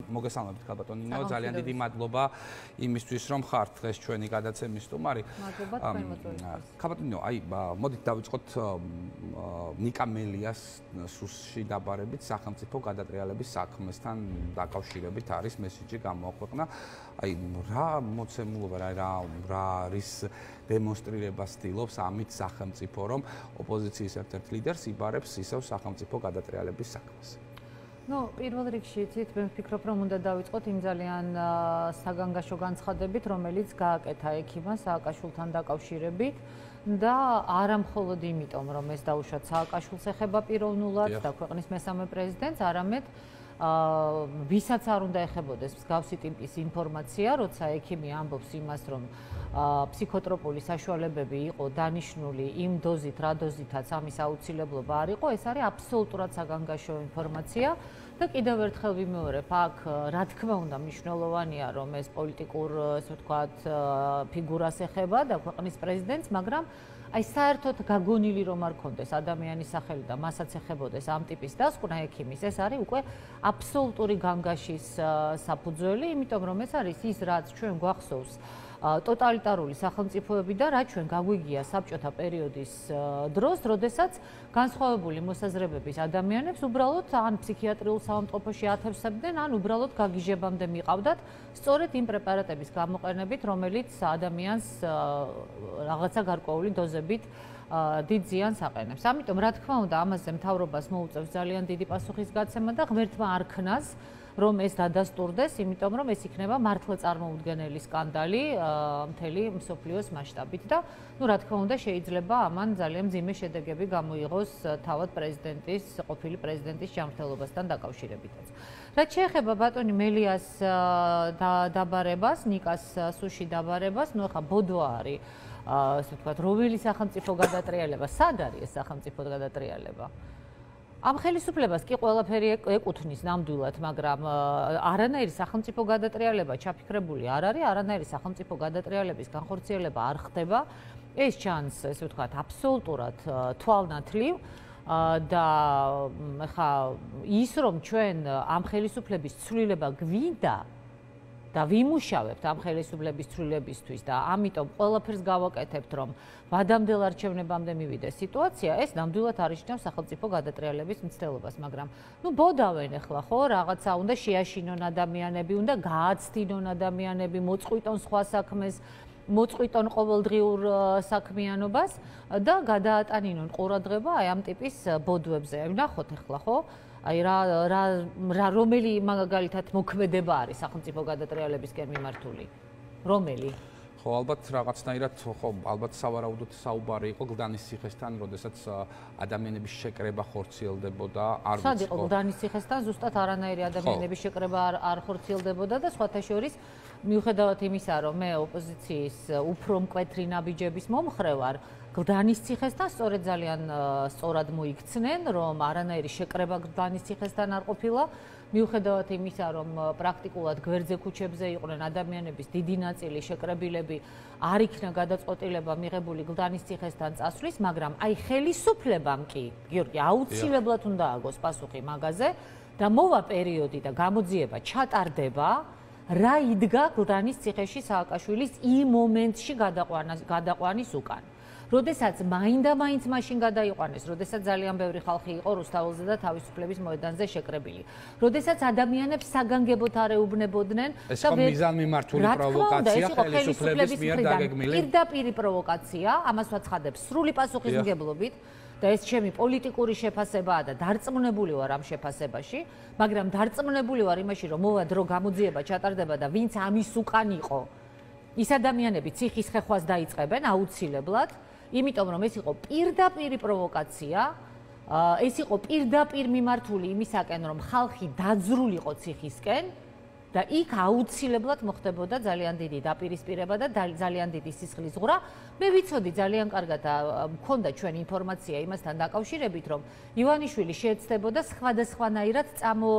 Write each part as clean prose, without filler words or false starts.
მოგესალმებით ქალბატონი ნინო, ძალიან დიდი მადლობა იმისთვის, რომ ხართ დღეს ჩვენი გადაცემის სტუმარი. მადლობა თქვენ მოწვევისთვის. ქალბატონი ნინო, აი მოდით დავიწყოთ ნიკა მელიას სუსში დაბარებით სახელმწიფო გადატრიალების საქმესთან დაკავშირებით არის მესიჯი გამოაქვეყნა. აი რა მოცემულობა, რა არის დემონსტრირებას ცდილობს ამით სახელმწიფო, რომ ოპოზიციის ერთ-ერთ ლიდერს იბარებს ისევ სახელმწიფო გადატრიალების საქმეს. პირველ რიგში იცით, მე ვფიქრობ, რომ უნდა დავიწყოთ იმ ძალიან საგანგაშო განცხადებით, რომელიც გააკეთა ექიმმა სააკაშვილთან დაკავშირებით და არა მხოლოდ იმიტომ, რომ ეს დაუშვათ სააკაშვილს ეხება პიროვნულად და ქვეყნის მესამე პრეზიდენტს, არამედ ვისაც არ უნდა ეხებოდეს მსგავსი ტიპის ინფორმაცია, როცა ექიმი ამბობს იმას, რომ ფსიქოტროპული საშუალებები იყო დანიშნული იმ დოზით, რა დოზითაც ამის აუცილებლობა არ იყო, ეს არის აბსოლუტურად საგანგაშო ინფორმაცია და კიდევ ერთხელ ვიმეორებ, აქ რა თქმა უნდა მნიშვნელოვანია, რომ ეს პოლიტიკურ, ასე ვთქვათ, ფიგურას ეხება და ქვეყნის პრეზიდენტს, მაგრამ აი საერთოდ გაგონილი რომ არ კონდეს ადამიანის სახელი და მასაც ეხებოდეს ამ ტიპის დასკვნა ექიმის, ეს არის უკვე აბსოლუტური განგაშის საფუძველი, იმიტომ რომ ეს არის ის, რაც ჩვენ გვახსოვს ტოტალიტარული სახელმწიფოები და რაც ჩვენ გაგვიგია საბჭოთა პერიოდის დროს, როდესაც განსხვავებული მოსაზრებების ადამიანებს უბრალოდ ან ფსიქიატრიულ საავადმყოფოში ათევსებდნენ, ან უბრალოდ გაგიჟებამდე მიყავდათ სწორედ იმ პრეპარატების გამოყენებით, რომელიც ადამიანს რაღაცა გარკვეული დოზებით დიდ ზიანს აყენებს. ამიტომ რა თქმა უნდა, ამაზე მთავრობას მოუწევს ძალიან დიდი პასუხისგაცემა და ღმერთმა არ ქნას რომ ეს დადასტურდეს, იმიტომ რომ ეს იქნება მართლა წარმოუდგენელი სკანდალი მთელი მსოფლიოს მასშტაბით და რა თქმა უნდა შეიძლება ამან ძალიან მძიმე შედეგები გამოიღოს თავად ყოფილი პრეზიდენტის ჯანმრთელობასთან დაკავშირებითაც. რაც შეეხება ბატონი მელიას დაბარებას, ნიკას სუში დაბარებას, ახლა ბოდო არის, ასე ვთქვათ, რომელი სახელმწიფო გადატრიალება, სად არის ეს სახელმწიფო გადატრიალება? ამ ხელისუფლებას კი ყველაფერი ეკუთვნის ნამდვილად, მაგრამ არანაირი სახელმწიფო გადატრიალება ჩაფიქრებული არ არის, არანაირი სახელმწიფო გადატრიალების განხორციელება არ ხდება. ეს ჩანს, ესე ვთქვათ, აბსოლუტურად თვალნათლივ და ხა ის რომ ჩვენ ამ ხელისუფლების ცვლილება გვინდა და ვიმუშავებთ ამ ხელისუფლების ცვლილებისთვის და ამიტომ ყველაფერს გავაკეთებთ, რომ ვადამდელ არჩევნებამდე მივიდეს სიტუაცია, ეს ნამდვილად არ იშნავს სახელმწიფო გადატრიალების მცდელობას, მაგრამ ბოდავენ ახლა ხო, რაღაცა უნდა შეაშინონ ადამიანები, უნდა გააცდინონ ადამიანები, მოწყვიტონ სხვა საქმეს, მოწყვიტონ ყოველდღიურ საქმიანობას და გადაატანინონ ყურადღება აი ამ ტიპის ბოდვებზე. ვნახოთ ახლა ხო? აი რომელი მაგალითად მოქმედება არის სახელმწიფო გადატრიალებისკენ მიმართული? რომელი? ხო, ალბათ რაღაცნაირად, ხო, ალბათ სავარაუდოდ საუბარი იყო გლდანის ციხესთან, როდესაც ადამიანების შეკრება ხორციელდებოდა, არ ვიცი. სად იყო გლდანის ციხესთან? ზუსტად არანაირი ადამიანების შეკრება არ ხორციელდებოდა და სხვათა შორის მიუხედავად იმისა, რომ მე ოპოზიციის უფრო მკვეთრი ნაბიჯების მომხრე ვარ, გლდანის ციხესთან სწორედ ძალიან სწორად მოიქცნენ, რომ არანაირი შეკრება გლდანის ციხესთან არ ყოფილა, მიუხედავად იმისა, რომ პრაქტიკულად გვერდზე ქუჩებზე იყვნენ ადამიანების დიდი ნაწილი შეკრებილები, არ იქნა გადაწყვეტილება მიღებული გლდანის ციხესთან წასვლის, მაგრამ აი ხელისუფლებამ კი, გიორგი, აუცილებლად უნდა აგოს პასუხი მაგაზე და მოვა პერიოდი და გამოძიება ჩატარდება, რა იდგა გლდანის ციხეში სააკაშვილის იმ მომენტში გადაყვანის უკან. როდესაც მაინდა-მაინც მაშინ გადაიყვანეს, როდესაც ძალიან ბევრი ხალხი იყო რუსთაველზე და თავისუფლების მოედანზე შეკრებილი. როდესაც ადამიანებს საგანგებოდ არ ეუბნებოდნენ ეს იყო მიზანმიმართული პროვოკაცია ხელისუფლების მიერ დაგეგმილი. პირდაპირი პროვოკაცია, ამას ვაცხადებს სრული პასუხისმგებლობით და ეს ჩემი პოლიტიკური შეფასებაა და დარწმუნებული ვარ ამ შეფასებაში, მაგრამ დარწმუნებული ვარ იმაში, რომ მოვა დრო გამოძიება ჩატარდება და ვინც ამის უკან იყო, ის ადამიანები ციხის ხეხვას დაიწყებენ აუცილებლად. იმიტომ რომ ეს იყო პირდაპირი პროვოკაცია, ეს იყო პირდაპირ მიმართული იმისაკენ, რომ ხალხი დაძრულიყო ციხისკენ და იქ აუცილებლად მოხდებოდა ძალიან დიდი დაპირისპირება და ძალიან დიდი სისხლის ღვრა. მე ვიცოდი ძალიან კარგად და მქონდა ჩვენ ინფორმაცია იმასთან დაკავშირებით, რომ ივანიშვილი შეეცდებოდა სხვადასხვანაირად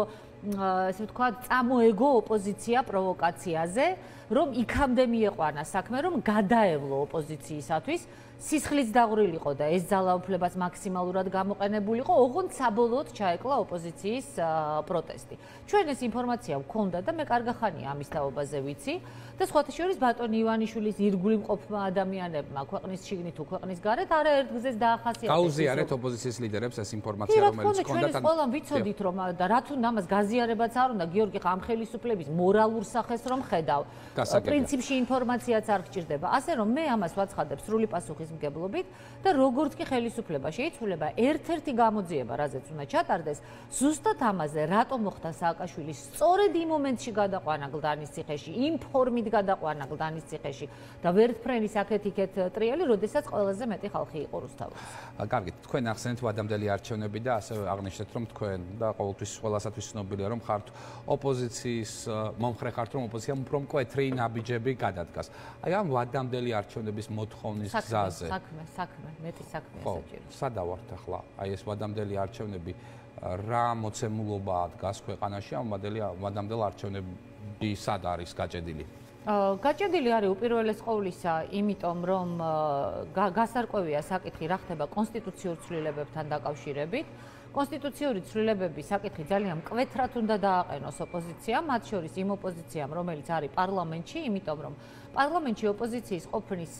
ესე ვთქვათ, წამოეგო ოპოზიცია პროვოკაციაზე, რომ იქამდე მieყვანა საქმე, რომ გადაევლო ოპოზიციისათვის სისხლიც დაღვრილიყო და ეს ძალაუფლებას მაქსიმალურად გამოყენებულიყო, ოღონდ საბოლოოდ ჩაეკლა ოპოზიციის პროტესტი. ჩვენ ეს ინფორმაცია გვქონდა და მე კარგა ხანია ამის თაობაზე ვიცი და სხვათა შორის ბატონი ივანიშვილის ირგვლივ მყოფმა ადამიანებმა ქვეყნის შიგნით თუ ქვეყნის გარეთ არაერთ გზეს დაახასიათეს. გაუზიარეთ ოპოზიციის ლიდერებს ეს ინფორმაცია, რომელიც ჰქონდათ. ჩვენ ყველამ ვიცოდით რომ და რა თუნდა ამას გაზიარებაც არ უნდა გიორგი ხამხელისუფლების მორალურ სახეს რომ ხედავ. პრინციპში ინფორმაციაც არ გჭირდება. ასე რომ მე ამას ვაცხადებ სრული პასუხისმგებლობით და როგორც კი ხელისუფლება შეიცვლება, ერთ-ერთი გამოძიება, რაზეც უნდა ჩატარდეს, ზუსტად ამაზე, რატომ მოხდა სააკაშვილის სწორედ იმ მომენტში გადაყვანა გლდანის ციხეში, იმ ფორმით გადაყვანა გლდანის ციხეში და ვერტფრენის აქეთ-იქეთ ტრიალი, როდესაც ყველაზე მეტი ხალხი იყო რუსთაველში. კარგი, თქვენ ახსენეთ ვადამდელი არჩევნები და ასევე აღნიშნეთ, რომ თქვენ და ყოველთვის ყველასათვის ცნობილია, რომ ხართ ოპოზიციის მომხრე ხართ, რომ ოპოზიციამ უფრო მკვეთრი ნაბიჯები გადადგას. აი ამ ვადამდელი არჩევნების მოთხოვნის გზაზე. საქმე, მეტი საქმეა საჭირო. სადავართ ახლა? აი ეს ვადამდელი არჩევნები რა მოცემულობაა დგას ქვეყანაში ამ ვადამდელ არჩევნები სად არის გაჭედილი? გაჭედილი არის უპირველეს ყოვლისა, იმიტომ რომ გასარკვევია საკითხი რა ხდება კონსტიტუციურ ცვლილებებთან დაკავშირებით. კონსტიტუციური ცვლილებების საკითხი ძალიან მკვეთრად უნდა დააყენოს ოპოზიციამ, მათ შორის იმ ოპოზიციამ, რომელიც არის პარლამენტში, იმიტომ რომ პარლამენტში ოპოზიციის ყოფნის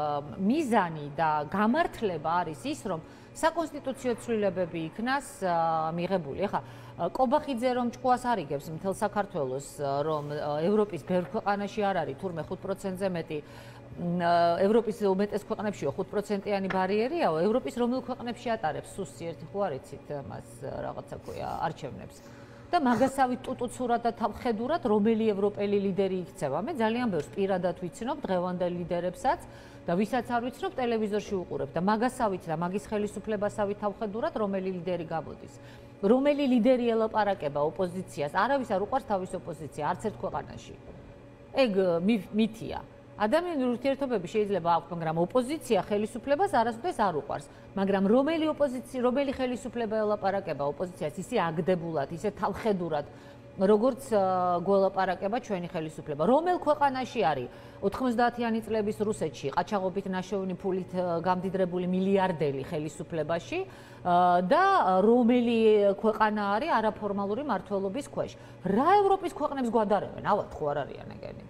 მიზანი და გამართლება არის ის, რომ საკონსტიტუციო ცვლილებები იქნას მიღებული. ეხლა კობახიძე რომ ჭკუას არიგებს მთელ საქართველოს, რომ ევროპის ბევრ ქვეყანაში არ არის თურმე 5%-ზე მეტი ევროპის უმეტეს ქვეყნებშიო 5%-იანი ბარიერიაო, ევროპის რომელ ქვეყნებში ატარებს სუსი ერთი ხო არ იცით მას რაღაცა ქვია არჩევნებს. და მაგასავით ტუტუცურად და თავხედურად რომელი ევროპელი ლიდერი იქცევა. მე ძალიან ბევრს პირადად ვიცნობ დღევანდელ ლიდერებსაც და ვისაც არ ვიცნობ ტელევიზორში უყურებ და მაგასავით და მაგის ხელისუფლებასავით თავხედურად რომელი ლიდერი გამოდის. რომელი ლიდერი ელაპარაკება ოპოზიციას, არავის არ უყვარს თავის ოპოზიცია არც ერთ ქვეყანაში. ეგ მითია. ადამიანური ურთიერთობები შეიძლება აქვთ, მაგრამ ოპოზიცია ხელისუფლებას არასოდეს არ უყვარს. მაგრამ რომელი ხელისუფლება ელაპარაკება ოპოზიციას ისე აგდებულად, ისე თავხედურად, როგორც გველაპარაკება ჩვენი ხელისუფლება. რომელ ქვეყანაში არის 90-იანი წლების რუსეთში ყაჩაღობით ნაშოვნი ფულით გამდიდრებული მილიარდელი ხელისუფლებაში და რომელი ქვეყანა არის არაფორმალური მმართველობის ქვეშ. რა ევროპის ქვეყნებს გვადარებენ? ავად ხო არ არიან ეგენი?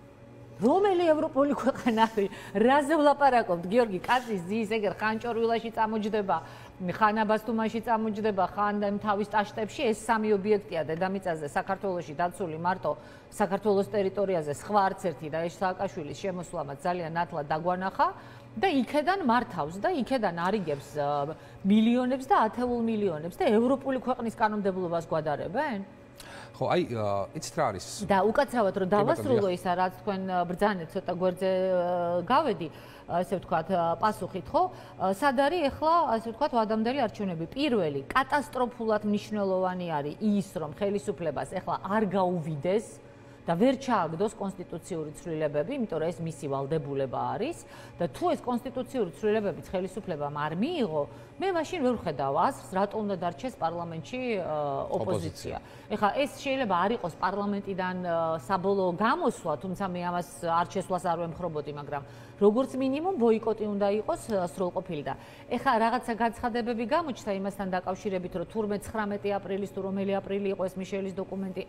რომელი ევროპული ქვეყანა არის? რაზე ვლაპარაკობთ? გიორგი კაცის ძის ეგერ ხანჭორვილაში წამოჯდება, ხან აბასთუმანში წამოჯდება, ხან თავის ტაშტებში, ეს სამი ობიექტია დედამიწაზე საქართველოში დაცული მარტო საქართველოს ტერიტორიაზე, სხვა არც ერთი და ეს სააკაშვილის შემოსვლამაც ძალიან ნათლად დაგვანახა და იქედან მართავს და იქედან არიგებს მილიონებს და ათეულ მილიონებს და ევროპული ქვეყნის კანონმდებლობას გვადარებენ? ხო, აი, იცით რა არის? და უკაცრავად რომ დავასრულო ისა, რაც თქვენ ბრძანეთ ცოტა გვერდზე გავედი, ასე ვთქვათ, პასუხით, ხო? სად არის ახლა, ასე ვთქვათ, ვადამდელი არჩევნები? პირველი, კატასტროფულად მნიშვნელოვანი არის ის, რომ ხელისუფლებას ახლა არ გაუვიდეს და ვერ ჩააგდოს კონსტიტუციური ცვლილებები, იმიტომ რომ ეს მისი ვალდებულება არის და თუ ეს კონსტიტუციური ცვლილებებიც ხელისუფლებამ არ მიიღო, მე მაშინ ვერ ვხედავ აზრს, რატომ უნდა დარჩეს პარლამენტში ოპოზიცია. ეხლა ეს შეიძლება არ იყოს პარლამენტიდან საბოლოო გამოსვლა, თუმცა მე ამას არ შესვლას არ ვემხრობოდი, მაგრამ როგორც მინიმუმ ბოიკოტი უნდა იყოს სრულყოფილი და ეხლა რაღაცა განცხადებები გამოჩნდა იმასთან დაკავშირებით, რომ თურმე 19 აპრილის თუ რომელი აპრილი იყო ეს მიშელის დოკუმენტი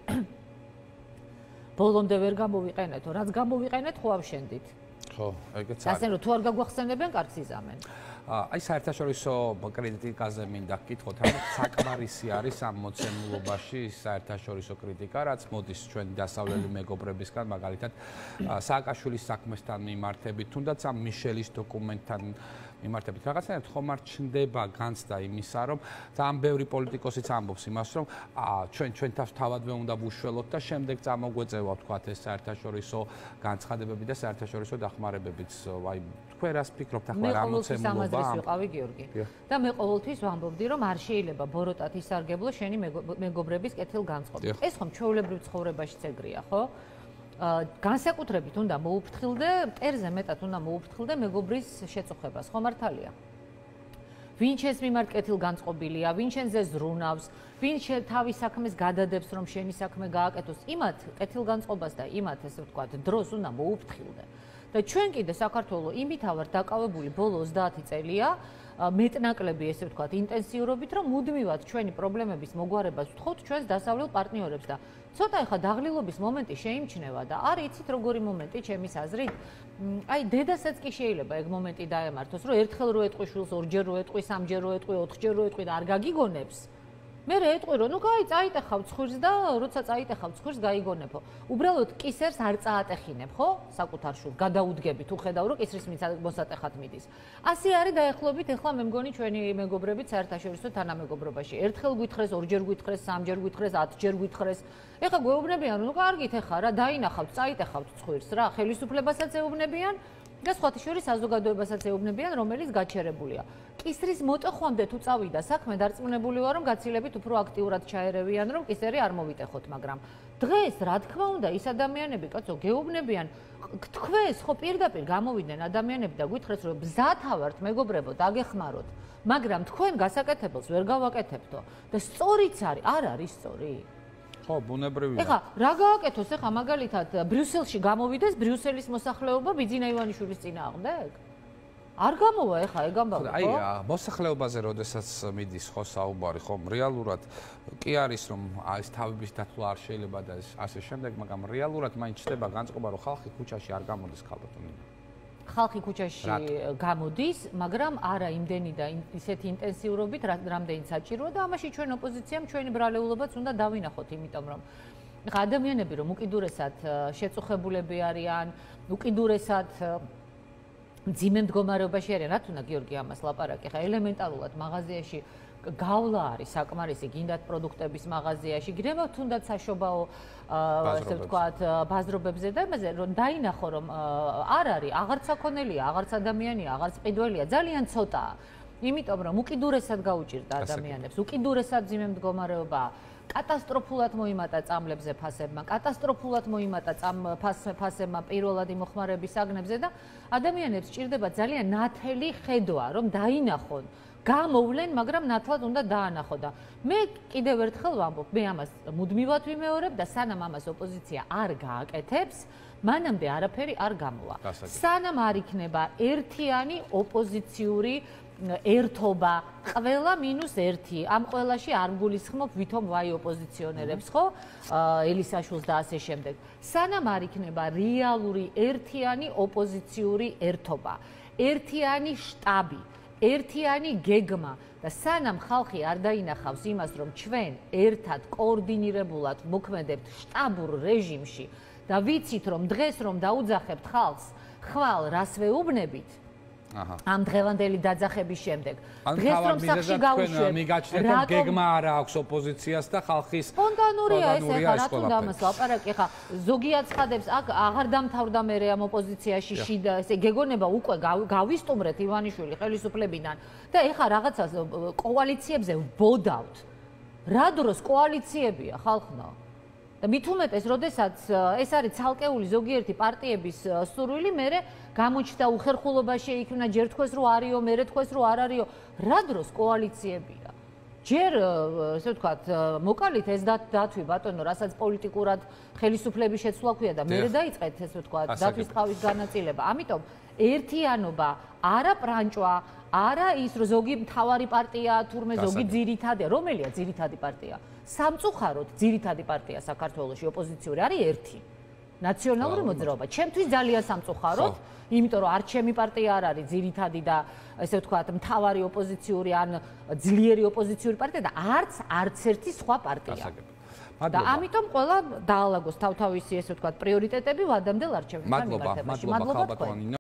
ბოლომდე ვერ გამოვიყენეთო, რაც გამოვიყენეთ, ხო ავშენდით. ხო, ეგეც არის. ასე რომ თუ არ გაგვახსენებენ, კარგს იზამენ. აი საერთაშორისო კრიტიკაზე მინდა გკითხოთ, რა საკმარისი არის ამ მოცემულობაში საერთაშორისო კრიტიკა, რაც მოდის ჩვენი დასავლელი მეგობრებისგან, მაგალითად სააკაშვილის საქმესთან მიმართებით, თუნდაც ამ მიშელის დოკუმენტთან მიმართებით. რაღაცნაირად ხომ არ ჩნდება განცდა იმისა, რომ ძალიან ბევრი პოლიტიკოსიც ამბობს იმას, რომ ჩვენ თავს თავადვე უნდა ვუშველოთ და შემდეგ წამოგვეწევა თქვათ ეს საერთაშორისო განცხადებები და საერთაშორისო დახმარებებიც. აი თქვენ რას ფიქრობთ ახლა რა მოცემულობა? ვიყავი გიორგი. და მე ყოველთვის ვამბობდი, რომ არ შეიძლება ბოროტად ისარგებლო შენი მეგობრების კეთილგანწყობით. ეს ხომ ჩვეულებრივ ცხოვრებაშიც ეგრეა, ხო? განსაკუთრებით უნდა მოუფრთხილდე, მტერზე მეტად უნდა მოუფრთხილდე მეგობრის შეწუხებას, ხო მართალია? ვინ ჩვენს მიმართ კეთილგანწყობილია, ვინ ჩვენზე ზრუნავს, ვინ თავის საქმეს გადადებს, რომ შენი საქმე გააკეთოს, იმათ კეთილგანწყობას და იმათ, ესე ვთქვათ, დროს უნდა მოუფრთხილდე. და ჩვენ კიდე საქართველოს იმითა ვარ დაკავებული ბოლო 30 წელია მეტნაკლები ესე ვთქვათ ინტენსიურობით რომ მუდმივად ჩვენი პრობლემების მოგვარებას ვთხოვთ ჩვენს დასავლელ პარტნიორებს და ცოტა ეხა დაღლილობის მომენტი შეიმჩნევა და არ იცით როგორი მომენტი ჩემის აზრით აი დედასაც კი შეიძლება ეგ მომენტი დაემართოს რომ ერთხელ რო ეტყვი შვილს ორჯერ რო ეტყვი სამჯერ რო ეტყვი ოთხჯერ რო ეტყვი და არ გაგიგონებს მე ეტყვი რომ ნუ კაი წაიტეხავ ცხვირს და როცა წაიტეხავ ცხვირს გაიგონებო. უბრალოდ კისერს არ წაატეხინებ, ხო? საკუთარ შვილს გადაუდგები თუ ხედავ რომ კისრის მოსატეხად მიდის. ასე არის დაახლოებით ეხლა მე მგონი ჩვენი მეგობრებით საერთაშორისო თანამეგობრობაში. ერთხელ გვითხრეს, ორჯერ გვითხრეს, სამჯერ გვითხრეს, 10ჯერ გვითხრეს. ეხლა გვეუბნებიან, ნუ კარგით ეხლა რა დაინახავთ, წაიტეხავთ ცხვირს რა, ხელისუფლებასაც ეუბნებიან და სხვათა შორის საზოგადოებასაც ეუბნებიან, რომელიც გაჩერებულია. კისრის მოტეხვამდე თუ წავიდა საქმე, დარწმუნებული ვარ, რომ გაცილებით უფრო აქტიურად ჩაერევიან, რომ კისერი არ მოვიტეხოთ, მაგრამ დღეს, რა თქმა უნდა, ის ადამიანები, კაცო, გეუბნებიან, თქვენს ხო პირდაპირ გამოვიდნენ ადამიანები და გითხრეს, რომ ბზათავართ, მეგობრებო, დაგეხმაროთ, მაგრამ თქვენ გასაკეთებელს ვერ გავაკეთებთო და სწორიც არის, არ არის სწორი. ხო, ბუნებრივია. ეხლა რა გააკეთოს ეხლა მაგალითად ბრიუსელში გამოვიდეს ბრიუსელის მოსახლეობა ბიძინა ივანიშვილის წინააღმდეგ? არ გამოვა ეხლა ეგ ამბავი, ხო? აი, მოსახლეობაზე როდესაც მიდის ხო საუბარი, ხო, რეალურად კი არის რომ ეს თავების დათვლა არ შეიძლება და ასე შემდეგ, მაგრამ რეალურად მაინც ჩდება განწყობა რომ ხალხი ქუჩაში არ გამოდის ქალბატონი. ხალხი ქუჩაში გამოდის, მაგრამ არა იმდენი და ისეთი ინტენსიურობით, რამდენი საჭიროა და ამაში ჩვენ ოპოზიციამ ჩვენი ბრალეულობაც უნდა დავინახოთ, იმიტომ რომ ხა ადამიანები რომ უკიდურესად შეწუხებულები არიან, უკიდურესად ძიმე მდგომარეობაში არიან, რა თქმა უნდა გიორგი ამას ლაპარაკი, ხა ელემენტარულად მაღაზიაში გავლა არის საკმარისი, გინდათ პროდუქტების მაღაზიაში, გინდათ თუნდაც საშობაო ასე ვთქვათ, ბაზრობებზე და იმაზე რომ დაინახო რომ არ არის, აღარც საქონელია, აღარც ადამიანია, აღარც ყიდველია, ძალიან ცოტაა. იმიტომ რომ უკიდურესად გაუჭირდა ადამიანებს, უკიდურესად ძიმე მდგომარეობაა. კატასტროფულად მოიმატა წამლებზე ფასებმა, კატასტროფულად მოიმატა ფასებმა პირველადი მოხმარების საგნებზე და ადამიანებს ჭირდება ძალიან ნათელი ხედვა, რომ დაინახონ, გამოვლენ, მაგრამ ნათლად უნდა დაანახო და მე კიდევ ერთხელ ვამბობ, მე ამას მუდმივად ვიმეორებ და სანამ ამას ოპოზიცია არ გააკეთებს, მანამდე არაფერი არ გამოვა. სანამ არ იქნება ერთიანი ოპოზიციური ერთობა, ყველა მინუს ერთი. ამ ყველაში არ გულისხმობ ვითომ ვაი ოპოზიციონერებს, ხო? ელისაშვილს და ასე შემდეგ. სანამ არ იქნება რეალური ერთიანი ოპოზიციური ერთობა, ერთიანი შტაბი, ერთიანი გეგმა და სანამ ხალხი არ დაინახავს იმას, რომ ჩვენ ერთად კოორდინირებულად მოქმედებთ შტაბურ რეჟიმში და ვიცით, რომ დღეს რომ დაუძახებთ ხალხს, ხვალ რას ვეუბნებით, ამ დღევანდელი დაძახების შემდეგ. დღეს რომ სახში გავუშვებთ, მიგაჩნიათ რომ გეგმა არ აქვს ოპოზიციას და ხალხის სპონტანურია ეს ეხლა რა თქმა უნდა ამას ლაპარაკი ეხლა ზოგი აცხადებს აქ აღარ დამთავრდა მე ამ ოპოზიციაში შიდა ესე გეგონება უკვე გავისტუმრეთ ივანიშვილი ხელისუფლებიდან და ეხლა რაღაცა კოალიციებზე ვბოდავთ. რა დროს კოალიციებია ხალხმა? და მით უმეტეს, როდესაც ეს არის ცალკეული ზოგიერთი პარტიების სურვილი, მერე გამოჩნდა უხერხულობა შეიქმნა, ჯერ თქვეს რომ არისო, მერე თქვეს რომ არ არისო, რა დროს კოალიციებია? ჯერ, ესე ვთქვათ, მოკალით ეს დათვი ბატონო, რასაც პოლიტიკურად ხელისუფლების შეცვლა ქვია და მერე დაიწყეთ, ესე ვთქვათ, დათვის თავის განაწილება. ამიტომ ერთიანობა, არა პრანჭვა, არა ის რომ ზოგი მთავარი პარტია, თურმე ზოგი ძირითადი, რომელია ძირითადი პარტია? სამწუხაროდ ძირითადი პარტია საქართველოში ოპოზიციური არის ერთი. ნაციონალური მოძრაობა. ჩემთვის ძალიან სამწუხაროდ, იმიტომ რომ არ ჩემი პარტია არ არის ძირითადი და ესე ვთქვათ, მთავარი ოპოზიციური ან ძლიერი ოპოზიციური პარტია და არც ერთი სხვა პარტია. და ამიტომ ყველა დაალაგოს თავთავისი ესე ვთქვათ პრიორიტეტები ვადამდელ არჩევნებთან მიმართებაში. მადლობა თქვენ.